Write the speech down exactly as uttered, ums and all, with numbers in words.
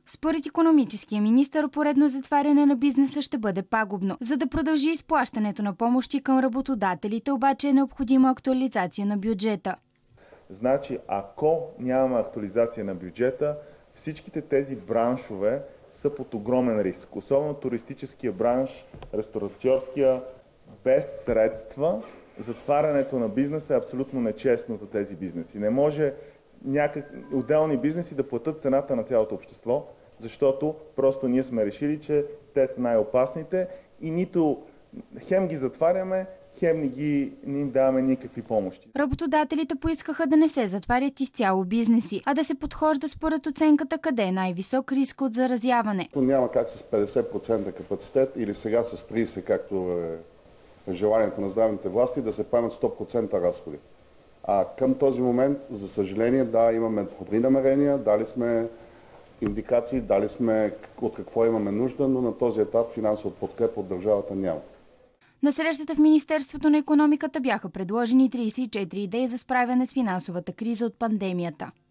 Според икономическия министър, поредно затваряне на бизнеса ще бъде пагубно. За да продължи изплащането на помощи към работодателите, обаче е необходима актуализация на бюджета. Значи, ако нямаме актуализация на бюджета, всичките тези браншове са под огромен риск. Особено туристическия бранш, ресторантьорския, без средства. Затварянето на бизнеса е абсолютно нечестно за тези бизнеси. Не може някак... отделни бизнеси да платят цената на цялото общество, защото просто ние сме решили, че те са най-опасните и нито хем ги затваряме, хем не, ги, не им даваме никакви помощи. Работодателите поискаха да не се затварят изцяло бизнеси, а да се подхожда според оценката къде е най-висок риск от заразяване. Няма как с петдесет процента капацитет или сега с тридесет процента, както е желанието на здравните власти, да се поемат сто процента разходи. А към този момент, за съжаление, да, имаме добри намерения, дали сме индикации, дали сме от какво имаме нужда, но на този етап финансова подкрепа от държавата няма. На срещата в Министерството на икономиката бяха предложени тридесет и четири идеи за справяне с финансовата криза от пандемията.